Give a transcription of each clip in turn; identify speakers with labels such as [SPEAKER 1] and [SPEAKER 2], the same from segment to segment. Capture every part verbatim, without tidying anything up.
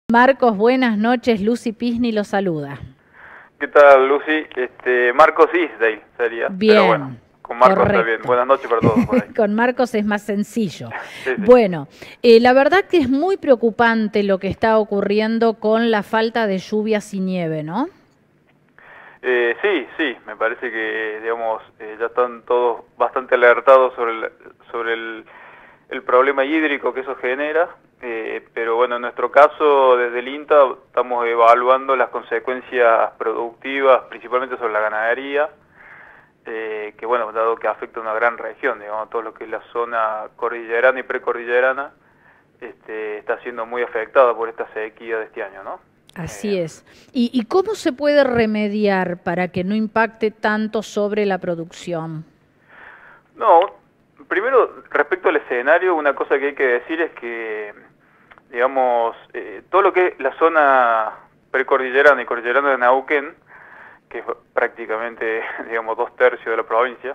[SPEAKER 1] Marcos, buenas noches. Lucy Pisni lo saluda.
[SPEAKER 2] ¿Qué tal, Lucy? Este, Marcos Isdale sería.
[SPEAKER 1] Bien.
[SPEAKER 2] Pero bueno, con Marcos
[SPEAKER 1] correcto.
[SPEAKER 2] está bien. Buenas noches para todos. Por ahí.
[SPEAKER 1] Con Marcos es más sencillo.
[SPEAKER 2] Sí, sí.
[SPEAKER 1] Bueno, eh, la verdad que es muy preocupante lo que está ocurriendo con la falta de lluvias y nieve, ¿no?
[SPEAKER 2] Eh, sí, sí. Me parece que, digamos, eh, ya están todos bastante alertados sobre el, sobre el, el problema hídrico que eso genera. Eh, pero bueno, en nuestro caso, desde el INTA, estamos evaluando las consecuencias productivas, principalmente sobre la ganadería, eh, que bueno, dado que afecta a una gran región, digamos, todo lo que es la zona cordillerana y precordillerana, este, está siendo muy afectada por esta sequía de este año, ¿no?
[SPEAKER 1] Así
[SPEAKER 2] Eh,
[SPEAKER 1] es. ¿Y, ¿Y cómo se puede remediar para que no impacte tanto sobre la producción?
[SPEAKER 2] No, primero, respecto al escenario, una cosa que hay que decir es que, digamos, eh, todo lo que es la zona precordillerana y cordillerana de Neuquén, que es prácticamente, digamos, dos tercios de la provincia,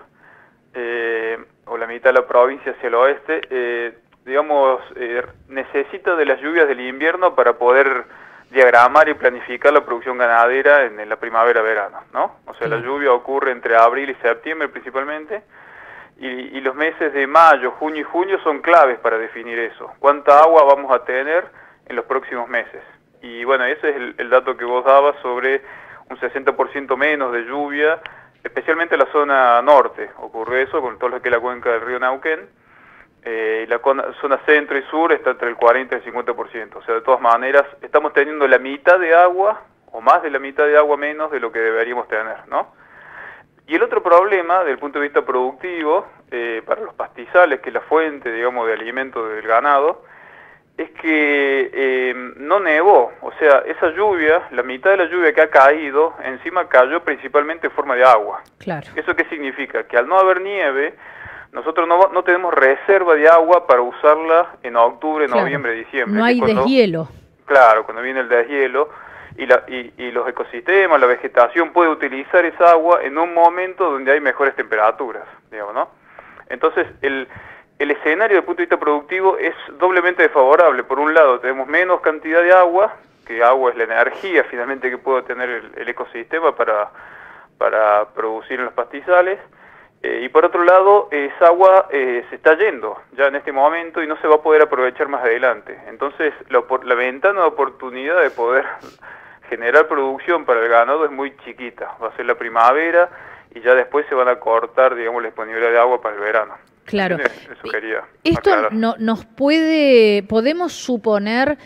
[SPEAKER 2] eh, o la mitad de la provincia hacia el oeste, eh, digamos, eh, necesita de las lluvias del invierno para poder diagramar y planificar la producción ganadera en, en la primavera-verano, ¿no? O sea, la lluvia ocurre entre abril y septiembre principalmente, y, y los meses de mayo, junio y julio son claves para definir eso. ¿Cuánta agua vamos a tener en los próximos meses? Y bueno, ese es el, el dato que vos dabas sobre un sesenta por ciento menos de lluvia, especialmente en la zona norte. Ocurre eso con todo lo que es la cuenca del río Neuquén. Eh, y la zona centro y sur está entre el cuarenta y el cincuenta por ciento. O sea, de todas maneras, estamos teniendo la mitad de agua, o más de la mitad de agua menos de lo que deberíamos tener, ¿no? Y el otro problema, desde el punto de vista productivo, eh, para los pastizales, que es la fuente, digamos, de alimento del ganado, es que eh, no nevó. O sea, esa lluvia, la mitad de la lluvia que ha caído, encima cayó principalmente en forma de agua.
[SPEAKER 1] Claro.
[SPEAKER 2] ¿Eso qué significa? Que al no haber nieve, nosotros no, no tenemos reserva de agua para usarla en octubre,
[SPEAKER 1] Claro.
[SPEAKER 2] noviembre, diciembre.
[SPEAKER 1] No hay
[SPEAKER 2] cuando,
[SPEAKER 1] deshielo.
[SPEAKER 2] Claro, cuando viene el deshielo, y, la, y, y los ecosistemas, la vegetación puede utilizar esa agua en un momento donde hay mejores temperaturas, digamos, ¿no? Entonces, el, el escenario desde el punto de vista productivo es doblemente desfavorable. Por un lado, tenemos menos cantidad de agua, que agua es la energía finalmente que puede tener el, el ecosistema para, para producir en los pastizales, eh, y por otro lado, esa agua eh, se está yendo ya en este momento y no se va a poder aprovechar más adelante. Entonces, la, la ventana de oportunidad de poder generar producción para el ganado es muy chiquita. Va a ser la primavera y ya después se van a cortar, digamos, la disponibilidad de agua para el verano.
[SPEAKER 1] Claro.
[SPEAKER 2] Eso quería
[SPEAKER 1] Esto
[SPEAKER 2] aclarar.
[SPEAKER 1] no, nos puede, podemos suponer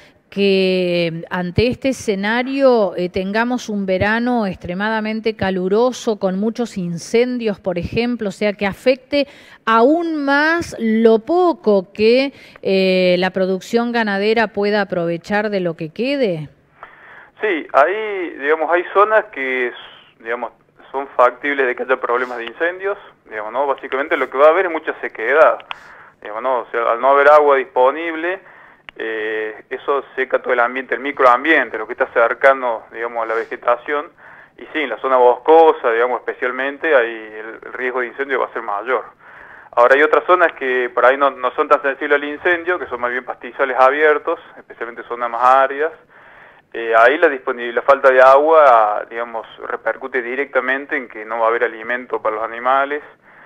[SPEAKER 1] que ante este escenario eh, tengamos un verano extremadamente caluroso con muchos incendios, por ejemplo, o sea, que afecte aún más lo poco que eh, la producción ganadera pueda aprovechar de lo que quede.
[SPEAKER 2] Sí, hay, digamos, hay zonas que, digamos, son factibles de que haya problemas de incendios, digamos, ¿no? Básicamente lo que va a haber es mucha sequedad, digamos, ¿no? O sea, al no haber agua disponible, eh, eso seca todo el ambiente, el microambiente, lo que está cercano, digamos, a la vegetación, y sí, en la zona boscosa, digamos, especialmente, ahí el, el riesgo de incendio va a ser mayor. Ahora hay otras zonas que por ahí no, no son tan sensibles al incendio, que son más bien pastizales abiertos, especialmente zonas más áridas. Eh, ahí la disponibilidad, la falta de agua, digamos, repercute directamente en que no va a haber alimento para los animales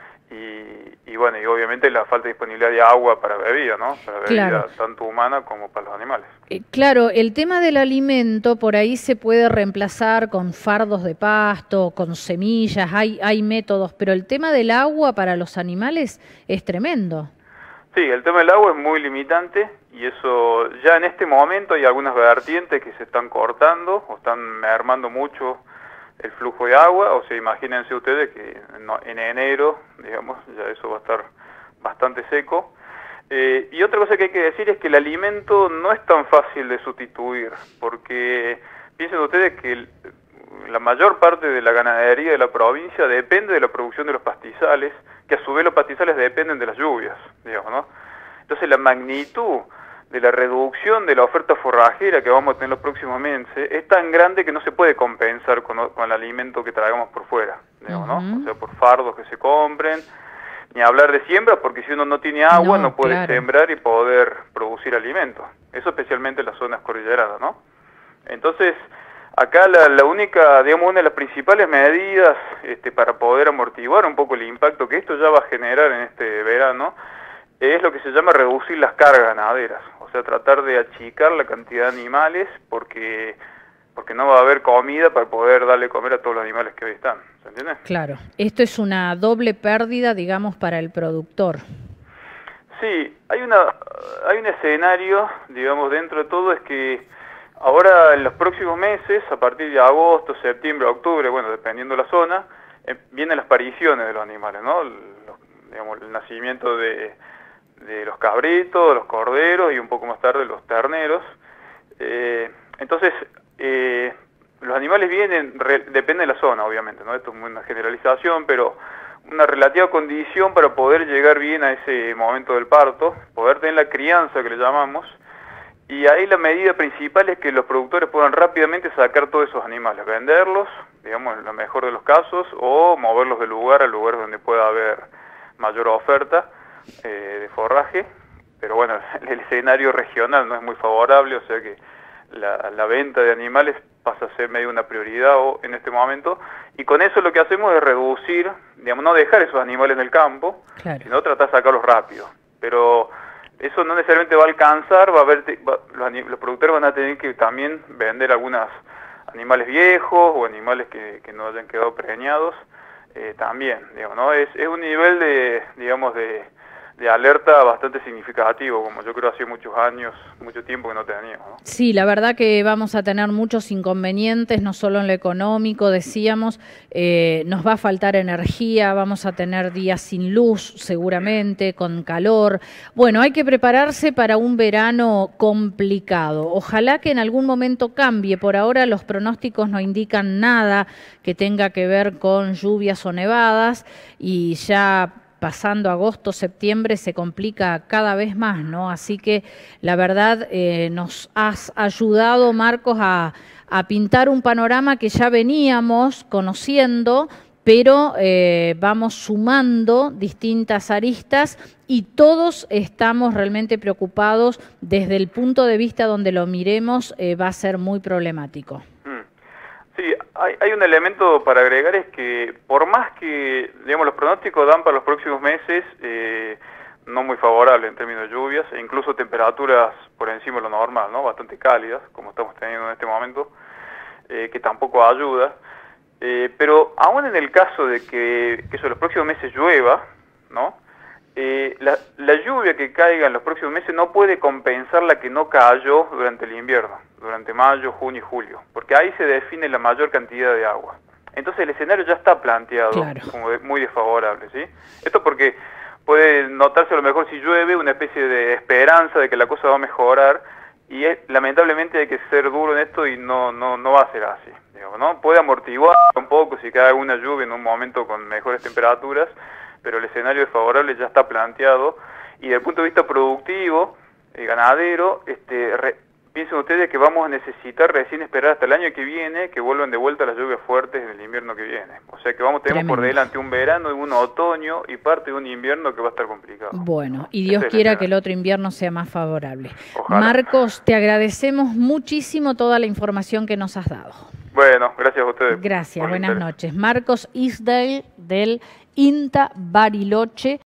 [SPEAKER 2] y, y bueno, y obviamente la falta de disponibilidad de agua para bebida, ¿no? Para bebida
[SPEAKER 1] Claro.
[SPEAKER 2] tanto humana como para los animales.
[SPEAKER 1] Eh, claro, el tema del alimento por ahí se puede reemplazar con fardos de pasto, con semillas, hay, hay métodos, pero el tema del agua para los animales es tremendo.
[SPEAKER 2] Sí, el tema del agua es muy limitante y eso ya en este momento hay algunas vertientes que se están cortando o están mermando mucho el flujo de agua. O sea, imagínense ustedes que en enero, digamos, ya eso va a estar bastante seco. Eh, y otra cosa que hay que decir es que el alimento no es tan fácil de sustituir, porque piensen ustedes que el, la mayor parte de la ganadería de la provincia depende de la producción de los pastizales, que a su vez los pastizales dependen de las lluvias, digamos, ¿no? Entonces la magnitud de la reducción de la oferta forrajera que vamos a tener los próximos meses es tan grande que no se puede compensar con, con el alimento que traigamos por fuera, digamos, ¿no?
[SPEAKER 1] Uh-huh.
[SPEAKER 2] O sea, por fardos que se compren, ni hablar de siembra, porque si uno no tiene agua no, no puede
[SPEAKER 1] claro.
[SPEAKER 2] sembrar y poder producir alimentos. Eso especialmente en las zonas cordilleranas, ¿no? Entonces, acá la, la única, digamos, una de las principales medidas este, para poder amortiguar un poco el impacto que esto ya va a generar en este verano, es lo que se llama reducir las cargas ganaderas, o sea, tratar de achicar la cantidad de animales porque porque no va a haber comida para poder darle comer a todos los animales que hoy están, ¿se entiende?
[SPEAKER 1] Claro, esto es una doble pérdida, digamos, para el productor.
[SPEAKER 2] Sí, hay una hay un escenario, digamos, dentro de todo, es que ahora en los próximos meses, a partir de agosto, septiembre, octubre, bueno, dependiendo de la zona, eh, vienen las pariciones de los animales, ¿no? El, digamos, el nacimiento de, de los cabritos, de los corderos y un poco más tarde los terneros. Eh, entonces, eh, los animales vienen, re, depende de la zona, obviamente, ¿no? Esto es una generalización, pero una relativa condición para poder llegar bien a ese momento del parto, poder tener la crianza que le llamamos. Y ahí la medida principal es que los productores puedan rápidamente sacar todos esos animales, venderlos, digamos, en lo mejor de los casos, o moverlos del lugar al lugar donde pueda haber mayor oferta eh, de forraje. Pero bueno, el escenario regional no es muy favorable, o sea que la, la venta de animales pasa a ser medio una prioridad o, en este momento, y con eso lo que hacemos es reducir, digamos, no dejar esos animales en el campo, claro, sino tratar de sacarlos rápido. Pero eso no necesariamente va a alcanzar, va a haber, va, los, los productores van a tener que también vender algunos animales viejos o animales que, que no hayan quedado preñados, eh, también, digamos, ¿no? Es, es un nivel de, digamos, de, de alerta bastante significativo, como yo creo hace muchos años, mucho tiempo que no teníamos, ¿no?
[SPEAKER 1] Sí, la verdad que vamos a tener muchos inconvenientes, no solo en lo económico, decíamos, eh, nos va a faltar energía, vamos a tener días sin luz seguramente, con calor. Bueno, hay que prepararse para un verano complicado. Ojalá que en algún momento cambie. Por ahora los pronósticos no indican nada que tenga que ver con lluvias o nevadas, y ya pasando agosto, septiembre se complica cada vez más, ¿no? Así que la verdad eh, nos has ayudado, Marcos, a, a pintar un panorama que ya veníamos conociendo, pero eh, vamos sumando distintas aristas y todos estamos realmente preocupados. Desde el punto de vista donde lo miremos, eh, va a ser muy problemático.
[SPEAKER 2] Sí, hay, hay un elemento para agregar, es que por más que, digamos, los pronósticos dan para los próximos meses eh, no muy favorables en términos de lluvias, e incluso temperaturas por encima de lo normal, ¿no? Bastante cálidas, como estamos teniendo en este momento, eh, que tampoco ayuda. Eh, pero aún en el caso de que, que eso, los próximos meses llueva, ¿no? Eh, la, la lluvia que caiga en los próximos meses no puede compensar la que no cayó durante el invierno, durante mayo, junio y julio, porque ahí se define la mayor cantidad de agua. Entonces el escenario ya está planteado, claro, como de, muy desfavorable, ¿sí? Esto porque puede notarse a lo mejor si llueve una especie de esperanza de que la cosa va a mejorar, y es, lamentablemente hay que ser duro en esto y no no no va a ser así, digamos, ¿no? Puede amortiguar un poco si cae alguna lluvia en un momento con mejores temperaturas, pero el escenario desfavorable ya está planteado. Y desde el punto de vista productivo, eh, ganadero, este, re, piensen ustedes que vamos a necesitar recién esperar hasta el año que viene que vuelvan de vuelta las lluvias fuertes en el invierno que viene. O sea que vamos tenemos Tremendo. por delante un verano y un otoño y parte de un invierno que va a estar complicado.
[SPEAKER 1] Bueno, y Dios este quiera que el otro invierno sea más favorable. Ojalá. Marcos, te agradecemos muchísimo toda la información que nos has dado.
[SPEAKER 2] Bueno, gracias a ustedes.
[SPEAKER 1] Gracias, buenas noches. Marcos Isdale del INTA Bariloche.